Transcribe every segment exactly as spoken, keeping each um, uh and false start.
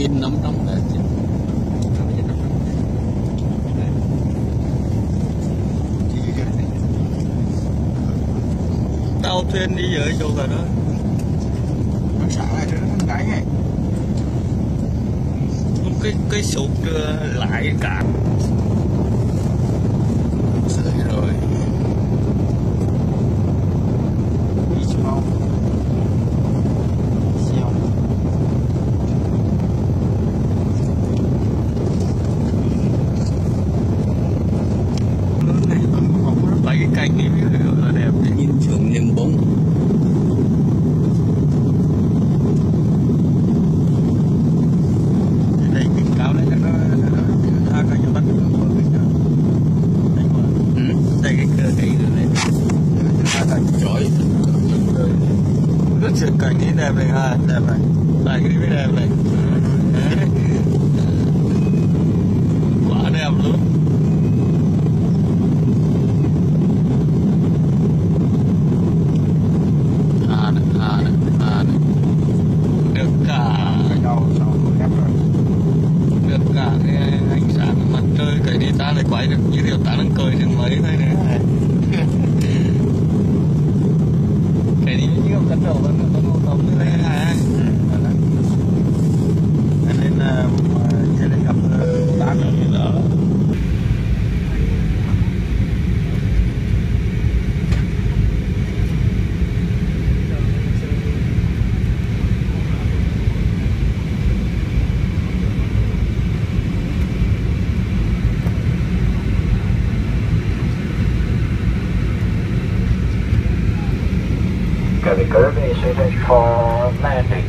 in nóng nóng là tàu thuyền đi ở chỗ cả đó nó sáng lại nó cái này cái cái sụt lại cả sợi rồi đi xuống không siêu này bảy cái cành ấy là đẹp nhìn trường niềm bóng đây cái cao đấy nó tha cả cho bắt được đây cái cơ cái rồi này tha cả chổi rất sự cảnhนี้đẹp này ha đẹp này đây cái mới đẹp này quá đẹp luôn được cả được cả cái ánh sáng mặt trời cái đi ta lại quay được như điều ta đang cười trên mấy thôi này cái đi như một cánh đầu nó nó nó tóm như thế ha nên là sẽ lên gặp ta nữa thì đó Gary Kirby is ready for landing.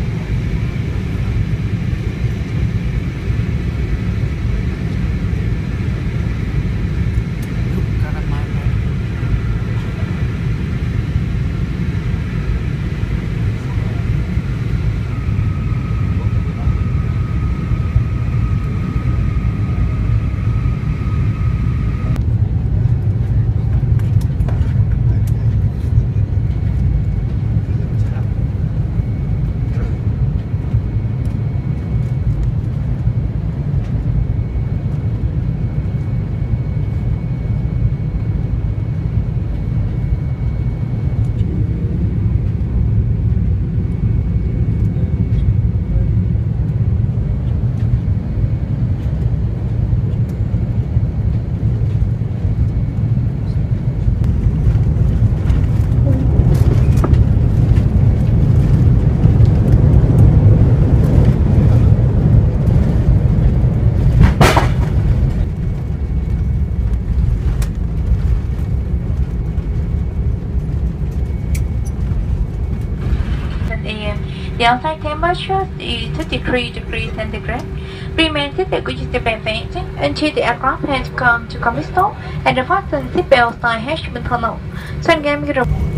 The outside temperature is thirty-three degrees centigrade. Remain seated with the bench until the aircraft has come to complete stop and the fasten seatbelt sign has been turned off. So, again,